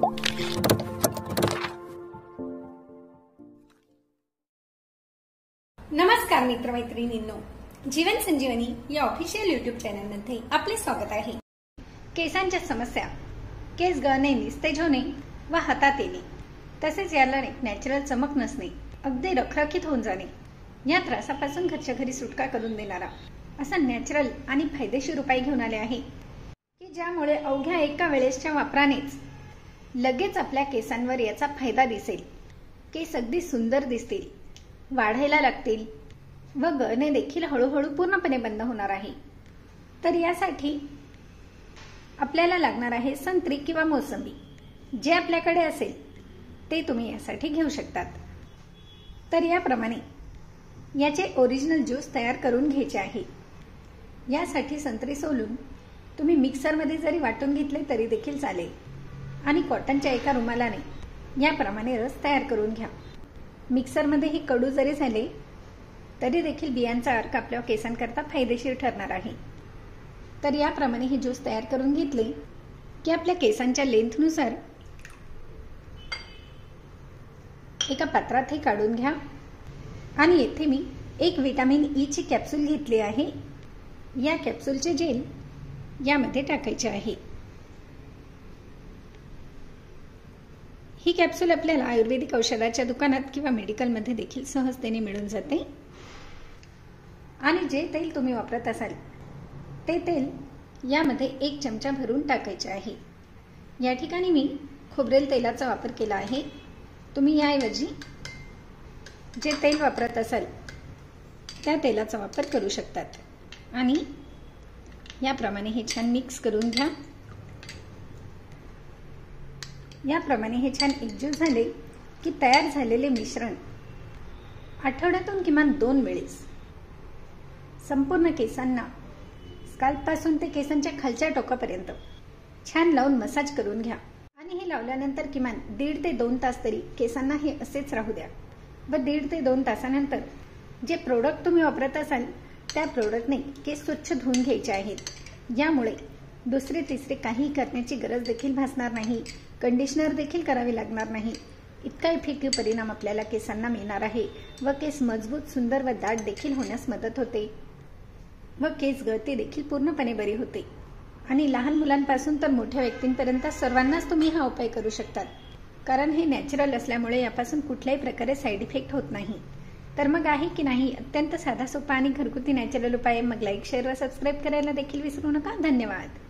नमस्कार मित्रमैत्रिणींनो, जीवन संजीवनी या official YouTube चॅनलमध्ये आपले स्वागत आहे। केसांच्या समस्या, केस गळणे, निस्तेज होणे व हातात येणे, तसेच याला नॅचरल चमक नसणे, अगदी रखरखीत होऊन जाणे, या त्रासापासून घरच्या घरी सुटका करून देणारा असा नॅचरल आणि फायदेशीर उपाय घेऊन आले आहे की ज्यामुळे अवघ्या एका वेळेसच्या वापरानेच लगेच आपल्या केसांवर याचा फायदा दिसेल। केस अगदी सुंदर दिसतील, वाढायला लागतील व गळणे देखील हळूहळू पूर्णपणे बंद होणार आहे। तर यासाठी आपल्याला लागणार आहे संत्री किंवा मोसंबी, जे आपल्याकडे असेल ते तुम्ही यासाठी घेऊ शकतात। तर याप्रमाणे याचे ओरिजिनल ज्यूस तयार करून घ्यायचे आहे। यासाठी संत्री सोलून तुम्ही मिक्सरमध्ये जरी वाटून घेतले तरी देखील चालेल आणि कॉटनच्या एका रुमालाने याप्रमाणे रस तयार करून घ्या। मिक्सरमध्ये ही कडू जरी झाले तरी देखील बियांचा अर्क आपल्या केसांकरता फायदेशीर ठरणार आहे। तर याप्रमाणे हे ज्यूस तयार करून घेतले की आपल्या केसांच्या लेंथनुसार एका पात्रात हे काढून घ्या आणि येथे मी एक विटामिन ई ची कॅप्सूल घेतली आहे। या कॅप्सूलचे जेल यामध्ये टाकायचे आहे। ही कॅप्सूल आपल्याला आयुर्वेदिक औषधाच्या दुकानात किंवा मेडिकलमध्ये देखील सहजतेने मिळून जाते। आणि जे तेल तुम्ही वापरत असाल ते तेल यामध्ये 1 चमचा भरून टाकायचे आहे। या ठिकाणी मी खोबरेल तेलाचा वापर केला आहे। तुम्ही याऐवजी जे तेल वापरत असाल त्या तेलाचा वापर करू शकतात। आणि याप्रमाणे हे छान मिक्स करून घ्या। याप्रमाणे हे छान एकजीव झाले की तयार झालेले मिश्रण आठवड्यातून किमान 2 वेळेस संपूर्ण केसांना स्काल्पपासून ते केसांच्या खालच्या टोकापर्यंत छान लावून मसाज करून घ्या। आणि हे लावल्यानंतर किमान 1.5 ते 2 तास तरी केसांना हे असेच राहू द्या व 1.5 ते 2 तासानंतर जे प्रोडक्ट तुम्ही वापरत असाल त्या प्रोडक्टने केस स्वच्छ धुवून घ्यायचे आहेत। यामुळे दुसरे तिसरे काही करण्याची गरज देखील भासणार नाही, कंडिशनर देखील करावे लागणार नाही। इतका इफेक्टिव्ह परिणाम आपल्याला केसांना मिळणार आहे व केस मजबूत, सुंदर व दाट देखील होण्यास मदत होते व केस गळती देखील पूर्णपणे बरी होते। आणि लहान मुलांपासून तर मोठ्या व्यक्तींपर्यंत सर्वांनाच तुम्ही हा उपाय करू शकतात, कारण हे नॅचरल असल्यामुळे यापासून कुठल्याही प्रकारे साईड इफेक्ट होत नाही। तर मग आहे की नाही अत्यंत साधा सोपा आणि घरगुती नॅचरल उपाय? मग लाईक, शेअर व सबस्क्राईब करायला देखील विसरू नका। धन्यवाद।